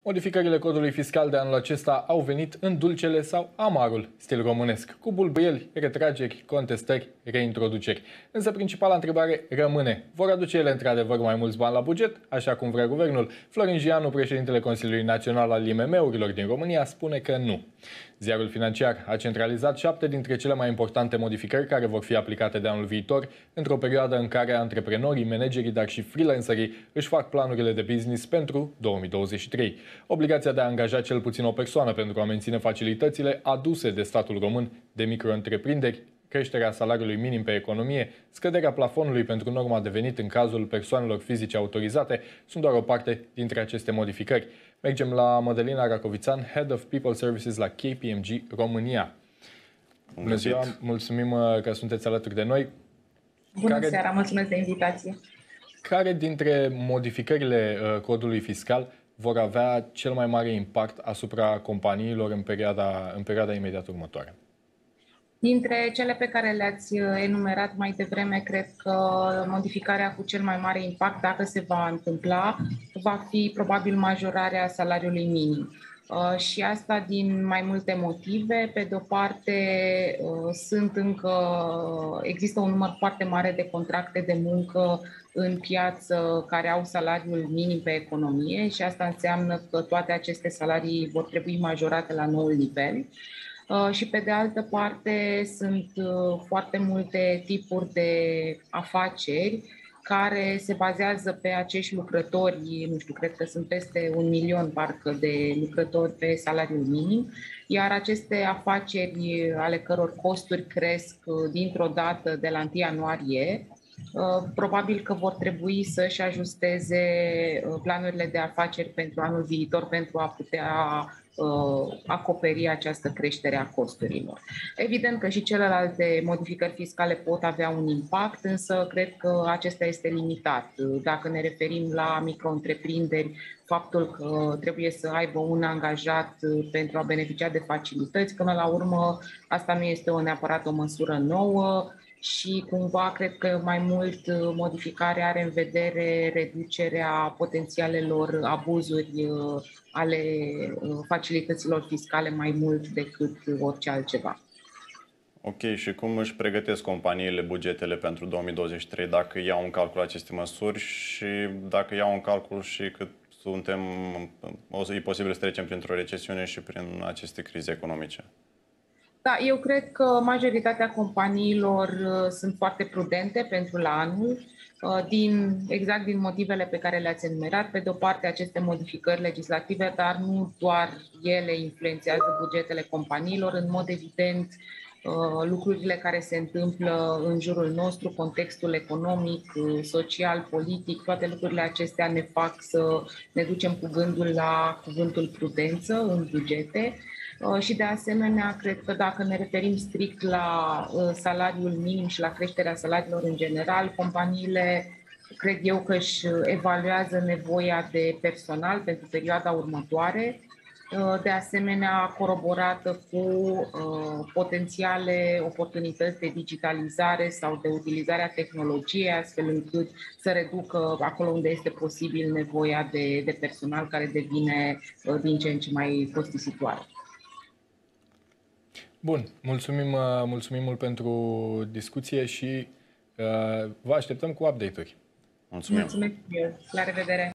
Modificările codului fiscal de anul acesta au venit în dulcele sau amarul stil românesc, cu bulbâieli, retrageri, contestări, reintroduceri. Însă principala întrebare rămâne: vor aduce ele într-adevăr mai mulți bani la buget, așa cum vrea guvernul? Florin Gianu, președintele Consiliului Național al IMM-urilor din România, spune că nu. Ziarul Financiar a centralizat 7 dintre cele mai importante modificări care vor fi aplicate de anul viitor, într-o perioadă în care antreprenorii, managerii, dar și freelancerii își fac planurile de business pentru 2023. Obligația de a angaja cel puțin o persoană pentru a menține facilitățile aduse de statul român de micro-întreprinderi, creșterea salariului minim pe economie, scăderea plafonului pentru norma de venit în cazul persoanelor fizice autorizate sunt doar o parte dintre aceste modificări. Mergem la Mădălina Racovițan, Head of People Services la KPMG România. Bună ziua, mulțumim că sunteți alături de noi. Bună seara, mulțumesc de invitație. Care dintre modificările codului fiscal vor avea cel mai mare impact asupra companiilor în perioada imediat următoare? Dintre cele pe care le-ați enumerat mai devreme, cred că modificarea cu cel mai mare impact, dacă se va întâmpla, va fi probabil majorarea salariului minim. Și asta din mai multe motive. Pe de-o parte, există un număr foarte mare de contracte de muncă în piață care au salariul minim pe economie și asta înseamnă că toate aceste salarii vor trebui majorate la noul nivel. Și pe de altă parte sunt foarte multe tipuri de afaceri care se bazează pe acești lucrători, nu știu, cred că sunt peste 1 milion parcă de lucrători pe salariul minim, iar aceste afaceri ale căror costuri cresc dintr-o dată de la 1 ianuarie, probabil că vor trebui să-și ajusteze planurile de afaceri pentru anul viitor pentru a putea acoperi această creștere a costurilor. Evident că și celelalte modificări fiscale pot avea un impact, însă cred că acesta este limitat. Dacă ne referim la micro-întreprinderi, faptul că trebuie să aibă un angajat pentru a beneficia de facilități, până la urmă asta nu este neapărat o măsură nouă, și cumva cred că mai mult modificarea are în vedere reducerea potențialelor abuzuri ale facilităților fiscale mai mult decât orice altceva. Ok, și cum își pregătesc companiile bugetele pentru 2023 dacă iau în calcul aceste măsuri și dacă iau în calcul și că e posibil să trecem printr-o recesiune și prin aceste crize economice? Da, eu cred că majoritatea companiilor sunt foarte prudente pentru la anul, exact din motivele pe care le-ați enumerat. Pe de o parte, aceste modificări legislative, dar nu doar ele influențează bugetele companiilor. În mod evident, lucrurile care se întâmplă în jurul nostru, contextul economic, social, politic, toate lucrurile acestea ne fac să ne ducem cu gândul la cuvântul prudență în bugete. Și de asemenea, cred că dacă ne referim strict la salariul minim și la creșterea salariilor în general, companiile cred eu că își evaluează nevoia de personal pentru perioada următoare, de asemenea coroborată cu potențiale oportunități de digitalizare sau de utilizarea tehnologiei, astfel încât să reducă acolo unde este posibil nevoia de personal care devine din ce în ce mai costisitoare. Bun, mulțumim mult pentru discuție și vă așteptăm cu update-uri. Mulțumim! Mulțumesc, la revedere!